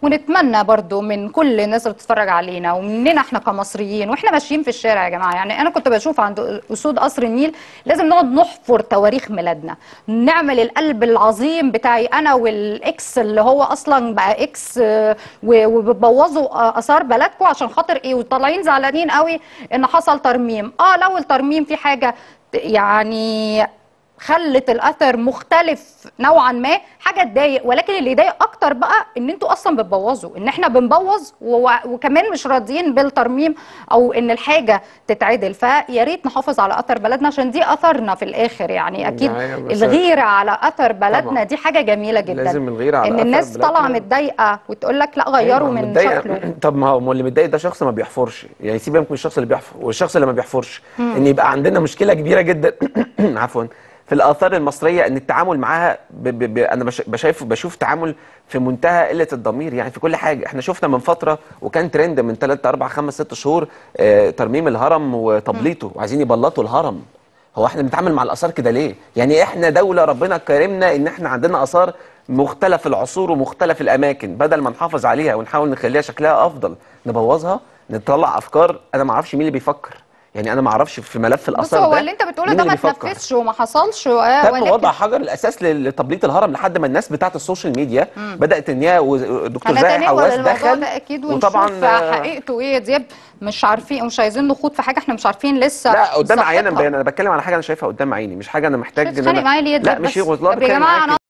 ونتمنى برضو من كل الناس اللي بتتفرج علينا ومننا احنا كمصريين واحنا ماشيين في الشارع يا جماعه. يعني انا كنت بشوف عند اسود قصر النيل لازم نقعد نحفر تواريخ ميلادنا، نعمل القلب العظيم بتاعي انا والاكس اللي هو اصلا بقى اكس، وبتبوظوا اثار بلدكم عشان خاطر ايه، وطالعين زعلانين قوي ان حصل ترميم. لو الترميم في حاجه يعني خلت الاثر مختلف نوعا ما، حاجه تضايق، ولكن اللي يضايق اكتر بقى ان انتوا اصلا بتبوظوا، ان احنا بنبوظ وكمان مش راضيين بالترميم او ان الحاجه تتعدل. فيا ريت نحافظ على اثر بلدنا عشان دي اثرنا في الاخر. يعني اكيد الغيره على اثر بلدنا طبعا دي حاجه جميله جدا، لازم الغيره على ان اثر الناس طالعه متضايقه وتقول لك لا غيروا من شكله. طب ما هو اللي متضايق ده شخص ما بيحفرش، يعني سيبك من الشخص اللي بيحفر والشخص اللي ما بيحفرش. ان يبقى عندنا مشكله كبيره جدا عفوا في الآثار المصرية، ان التعامل معاها انا بشوف تعامل في منتهى قلة الضمير. يعني في كل حاجة احنا شفنا من فترة وكان ترند من 3 4 5 6 شهور ترميم الهرم وتبليطه، وعايزين يبلطوا الهرم. هو احنا بنتعامل مع الآثار كده ليه؟ يعني احنا دولة ربنا كرمنا ان احنا عندنا آثار مختلف العصور ومختلف الأماكن، بدل ما نحافظ عليها ونحاول نخليها شكلها أفضل نبوظها، نطلع أفكار أنا ما اعرفش مين اللي بيفكر. يعني انا ما اعرفش في ملف الاثار ده. بص، هو اللي انت بتقوله ده ما اتنفذش وما حصلش تم وضع حجر الاساس لتبليط الهرم لحد ما الناس بتاعه السوشيال ميديا بدات ان هي والدكتور زاهي حواس دخل ده اكيد، وطبعا حقيقته ايه دياب مش عارفين ومش عايزين نخوض في حاجه احنا مش عارفين لسه. لا قدام عيني، انا بتكلم على حاجه انا شايفها قدام عيني، مش حاجه انا محتاج ان انا لا مش يا جماعه